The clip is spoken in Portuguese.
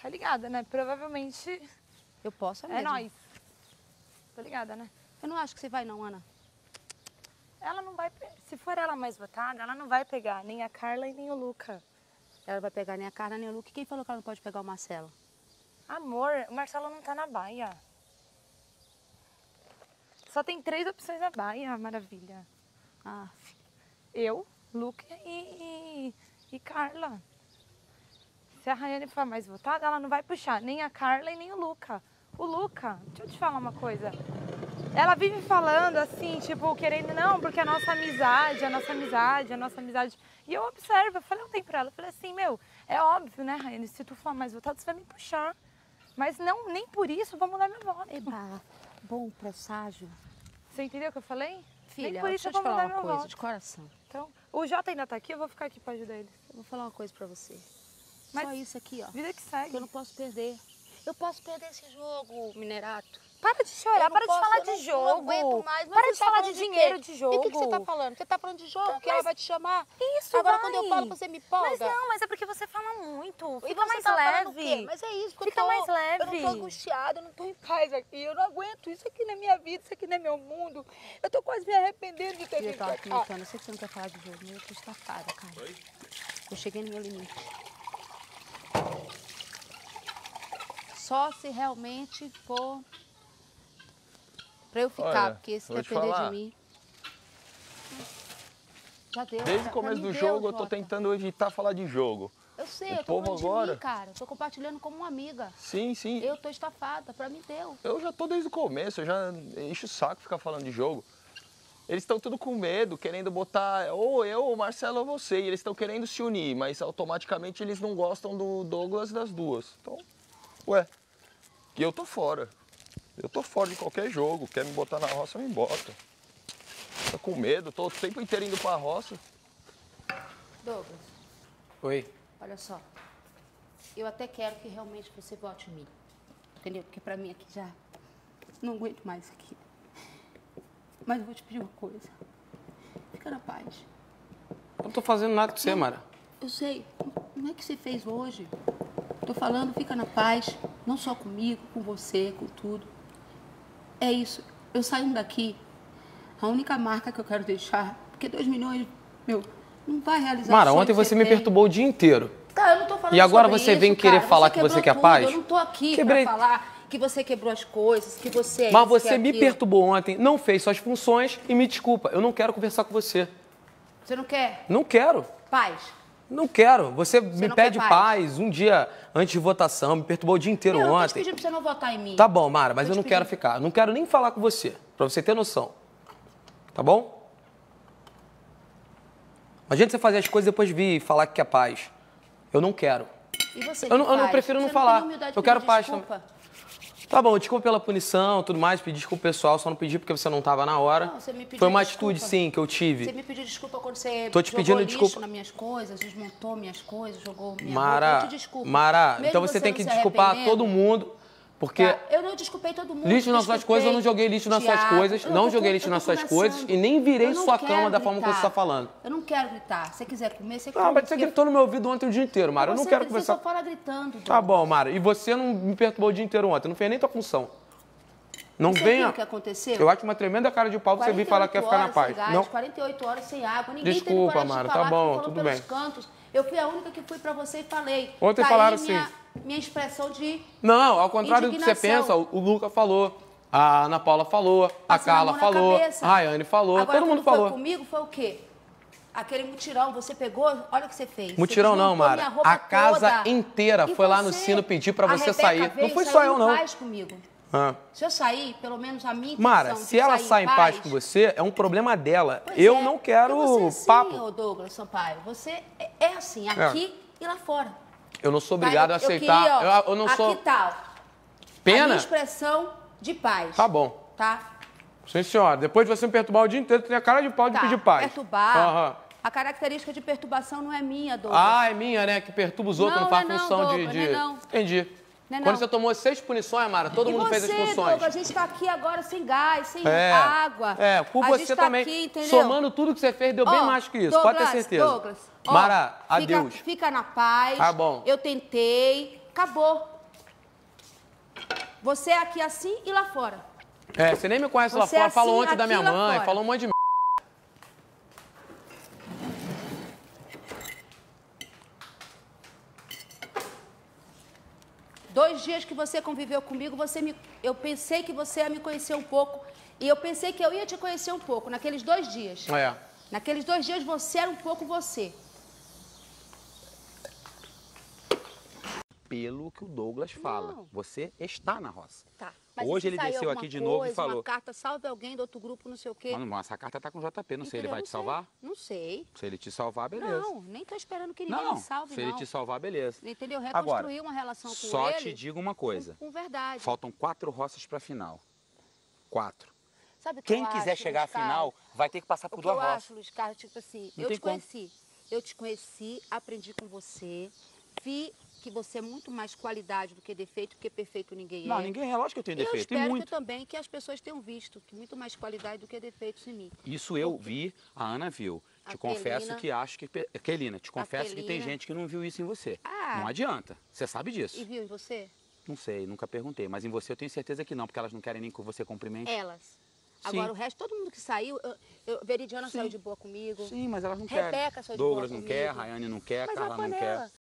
Tá ligada, né? Provavelmente Eu posso é mesmo. nóis. Tá ligada, né? Eu não acho que você vai não, Ana. Ela não vai... Se for ela mais votada, ela não vai pegar nem a Carla e nem o Luca. Ela vai pegar nem a Carla nem o Luke. Quem falou que ela não pode pegar o Marcelo? Amor, o Marcelo não tá na baia. Só tem 3 opções na baia, maravilha. Ah, Eu, Luca e Carla. Se a Rayane for mais votada, ela não vai puxar nem a Carla e nem o Luca. O Luca, deixa eu te falar uma coisa. Ela vive falando assim, tipo, querendo, não, porque a nossa amizade, a nossa amizade, a nossa amizade. E eu observo, eu falei ontem pra ela, eu falei assim, meu, é óbvio, né, Rayane, se tu for mais votada, você vai me puxar. Mas não, nem por isso vou mudar meu voto. eba, bom presságio. Você entendeu o que eu falei? Filha, nem por isso deixa eu eu te vou falar mudar uma meu coisa, voto. de coração. Então, o Jota ainda tá aqui, eu vou ficar aqui pra ajudar eles. Eu vou falar uma coisa pra você. Mas Só isso aqui, ó. vida que segue. Que eu não posso perder. Eu posso perder esse jogo, Minerato. Para de chorar, Eu para não posso, de falar eu de não jogo. aguento mais. Mas Para você de tá falar falando de quê? dinheiro de jogo. E o que você tá falando? Você tá falando de jogo, que ela vai te chamar? Isso, Agora, vai. quando eu falo, você me empolga. Mas não, mas é porque você fala muito. E Fica você mais tá leve. falando o quê? Mas é isso que Fica eu tô. mais leve. Eu não tô angustiada, eu não tô em paz aqui. Eu não aguento. Isso aqui não é minha vida, isso aqui não é meu mundo. Eu tô quase me arrependendo de ter Eu vindo tava pra cá. comentando, eu sei que você não quer falar de jogo, mas eu tô estafada, cara. Oi? Eu cheguei no meu limite. Só se realmente for pra eu ficar, Olha, porque se vou te depender falar. de mim... Já deu. Desde já- o começo já me do deu, jogo, eu tô Jota. tentando evitar falar de jogo. Eu sei, O eu tô povo falando de agora- mim, cara. Eu tô compartilhando como uma amiga. Sim, sim. Eu tô estafada, pra mim deu. Eu já tô desde o começo, eu já encho o saco ficar falando de jogo. Eles estão tudo com medo, querendo botar ou eu, ou o Marcelo ou você. E eles estão querendo se unir, mas automaticamente eles não gostam do Douglas das duas. Então, ué, e eu tô fora. Eu tô fora de qualquer jogo. Quer me botar na roça, me bota. Tô com medo, tô o tempo inteiro indo pra roça. Douglas, Oi. olha só. Eu até quero que realmente você vote em mim. Entendeu? Porque pra mim aqui já não aguento mais isso aqui. Mas eu vou te pedir uma coisa. Fica na paz. Eu não tô fazendo nada com você, Mara. Eu sei, não é que você fez hoje. Tô falando, fica na paz. Não só comigo, com você, com tudo. É isso. Eu saindo daqui, a única marca que eu quero deixar, porque 2 milhões, meu, não vai realizar Mara, o sonho ontem que você me tem. perturbou o dia inteiro. Tá, eu não tô falando E agora sobre você isso, vem querer cara. falar que você quebrou quer tudo. paz? Eu não tô aqui Quebrei. pra falar que você quebrou as coisas, que você é Mas isso, você que é me aquilo. perturbou ontem, não fez suas funções e me desculpa. Eu não quero conversar com você. Você não quer Não quero. paz? Não quero. Você me não pede quer paz um dia antes de votação, me perturbou o dia inteiro Eu não tô te ontem. pedindo pra você não votar em mim. Tá bom, Mara, mas Tô eu te não quero pedindo. ficar. Não quero nem falar com você, pra você ter noção. Tá bom? Não adianta você fazer as coisas e depois vir falar que quer paz. Eu não quero. E você Eu não que faz? prefiro não Você falar. tem humildade de Eu quero pedir paz desculpa? Tá bom, desculpa pela punição, tudo mais, pedi desculpa pessoal, só não pedi porque você não tava na hora. Não, você me pediu Foi uma desculpa. atitude, sim, que eu tive. Você me pediu desculpa quando você Tô te jogou pedindo lixo desculpa. nas minhas coisas, desmontou minhas coisas, jogou minha Mara, roupa. Eu te desculpo. Mara, Mesmo então você tem não que se desculpar arrependendo, todo mundo, porque tá? Eu não desculpei todo mundo. lixo nas suas coisas, eu não joguei lixo nas suas Thiago, coisas, eu não tô- joguei eu lixo tô nas suas conversando. coisas e nem virei Eu não sua quero cama da forma que você gritar. está falando. Eu não quero gritar. Se você quiser comer, você Ah, come. mas você gritou no meu ouvido ontem o dia inteiro, Mara, eu não quero Você conversar. só fala gritando. Tá Douglas. bom, Mara, e você não me perturbou o dia inteiro ontem, não fez nem tua função. Não Você venha. viu o que aconteceu? Eu acho uma tremenda cara de pau você vir falar que quer ficar na 48 paz. horas sem gás, Não. 48 horas sem água. Ninguém Desculpa, teve coragem Mara, de tá falar, bom, que falou tudo pelos bem. cantos. Eu fui a única que fui pra você e falei. Ontem Tá falaram aí assim. minha expressão de... Não, ao contrário do que você Indignação. pensa, o Luca falou, a Ana Paula falou, a Passando a Carla mão na falou, cabeça. a Rayane falou, Agora, todo mundo quando falou. foi comigo, foi o quê? Aquele mutirão, você pegou, olha o que você fez. Mutirão Você não, desmontou Mara. minha roupa A casa toda. inteira E foi lá no você? sino pedir pra A você Rebeca sair. veio, Não fui saiu só eu, em não. paz comigo. Ah. Se eu sair, pelo menos a minha intenção Mara, de se ela sair sai em paz com você, é um problema dela. Pois Eu é, não quero porque você é papo. assim, ô Douglas Sampaio. Você é assim, aqui e lá fora. Eu não sou obrigado Tá? a aceitar. Eu, queria, ó, eu não aqui sou. tal. A Pena? minha expressão de paz. Tá bom. Tá? Sim, senhora. Depois de você me perturbar o dia inteiro, tu tem a cara de pau de Tá. pedir paz. Perturbar. Aham. A característica de perturbação não é minha, Douglas. Ah, é minha, né? Que perturba os outros, Não, não faz não é não, função Douglas, de. não é não. Entendi. Não é Quando não. você tomou 6 punições, Mara, todo E mundo fez as você, funções. Douglas, a gente tá aqui agora sem gás, sem É, água. É, por a você gente tá também. aqui, entendeu? Somando tudo que você fez, deu bem Ó, mais que isso, Douglas, pode ter certeza. Douglas, ó, Mara, adeus. Fica na paz. Tá bom. Eu tentei. Acabou. Você é aqui assim e lá fora. É, você nem me conhece lá Você é fora, falou assim, ontem da aqui minha lá mãe, fora. falou um monte de merda. Dois dias que você conviveu comigo, eu pensei que você ia me conhecer um pouco. E eu pensei que eu ia te conhecer um pouco naqueles 2 dias. É. Naqueles 2 dias você era um pouco você. Pelo que o Douglas fala, Não. você está na roça. Tá. Hoje ele desceu aqui de novo e falou. Uma carta, salve alguém do outro grupo, não sei o quê. Mano, essa carta tá com o JP, não sei, ele Entendeu? vai Não te salvar? sei. Não sei. Se ele te salvar, beleza. Não, nem tô esperando que ninguém Não, me salve, se não. ele te salvar, beleza. Entendeu? Agora, Reconstruir uma relação com só ele. te digo uma coisa. Com verdade. Faltam 4 roças pra final. 4. Sabe o que Quem eu quiser acho, chegar à Luiz Carlos? final vai ter que passar O por que 2 eu roças. acho, Luiz Carlos, tipo assim, Não eu tem te como. conheci. Eu te conheci, aprendi com você, vi que você é muito mais qualidade do que defeito, porque perfeito ninguém Não, é. ninguém é, lógico que eu tenho E eu defeito, tem espero muito. que também que as pessoas tenham visto que muito mais qualidade do que defeitos em mim. Isso eu vi, a Ana viu. Te confesso Kelina. que acho que... Kelina, te confesso que tem Kelina. gente que não viu isso em você. Ah. Não adianta, você sabe disso. E viu em você? Não sei, nunca perguntei, mas em você eu tenho certeza que não, porque elas não querem nem que você cumprimente. Elas. Sim. Agora o resto, todo mundo que saiu, Veridiana saiu de boa comigo. Sim, mas elas não Rebeca querem. saiu de boa Douglas não quer, comigo. Rayane não quer, Mas é Carla a não panela. quer.